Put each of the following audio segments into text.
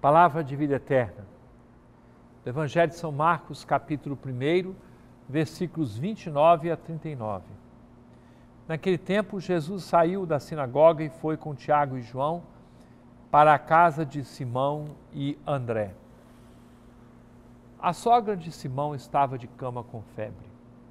Palavra de vida eterna. Do Evangelho de São Marcos, capítulo 1, versículos 29 a 39. Naquele tempo, Jesus saiu da sinagoga e foi com Tiago e João para a casa de Simão e André. A sogra de Simão estava de cama com febre.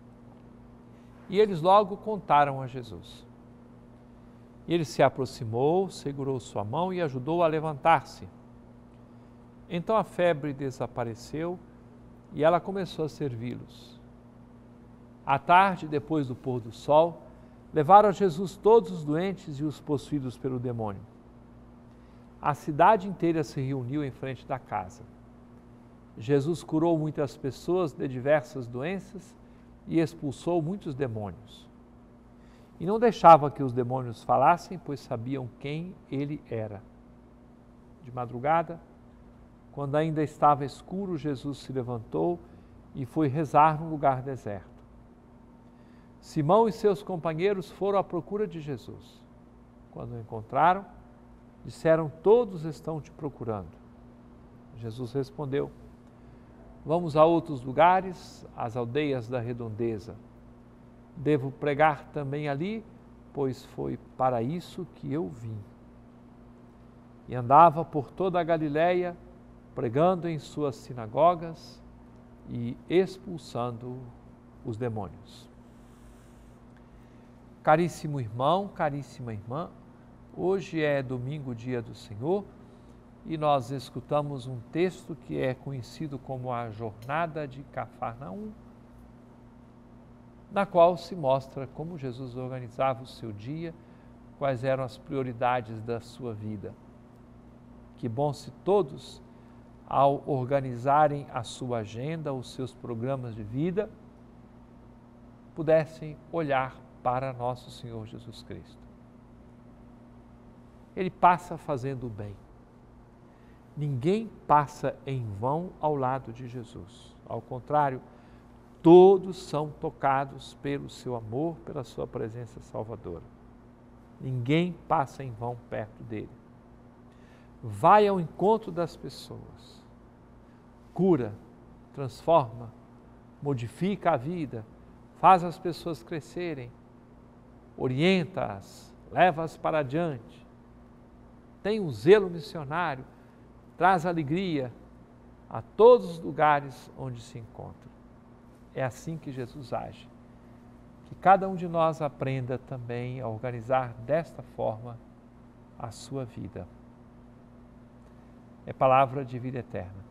E eles logo contaram a Jesus. Ele se aproximou, segurou sua mão e ajudou-a a levantar-se. Então a febre desapareceu e ela começou a servi-los. À tarde, depois do pôr do sol, levaram a Jesus todos os doentes e os possuídos pelo demônio. A cidade inteira se reuniu em frente da casa. Jesus curou muitas pessoas de diversas doenças e expulsou muitos demônios. E não deixava que os demônios falassem, pois sabiam quem ele era. De madrugada, quando ainda estava escuro, Jesus se levantou e foi rezar num lugar deserto. Simão e seus companheiros foram à procura de Jesus. Quando o encontraram, disseram: "Todos estão te procurando." Jesus respondeu: "Vamos a outros lugares, às aldeias da redondeza. Devo pregar também ali, pois foi para isso que eu vim." E andava por toda a Galileia, pregando em suas sinagogas e expulsando os demônios. Caríssimo irmão, caríssima irmã, hoje é domingo, dia do Senhor, e nós escutamos um texto que é conhecido como a Jornada de Cafarnaum, na qual se mostra como Jesus organizava o seu dia, quais eram as prioridades da sua vida. Que bom se todos, ao organizarem a sua agenda, os seus programas de vida, pudessem olhar para nosso Senhor Jesus Cristo. Ele passa fazendo o bem. Ninguém passa em vão ao lado de Jesus. Ao contrário, todos são tocados pelo seu amor, pela sua presença salvadora. Ninguém passa em vão perto dele. Vai ao encontro das pessoas. Cura, transforma, modifica a vida, faz as pessoas crescerem, orienta-as, leva-as para adiante. Tem um zelo missionário, traz alegria a todos os lugares onde se encontra. É assim que Jesus age. Que cada um de nós aprenda também a organizar desta forma a sua vida. É palavra de vida eterna.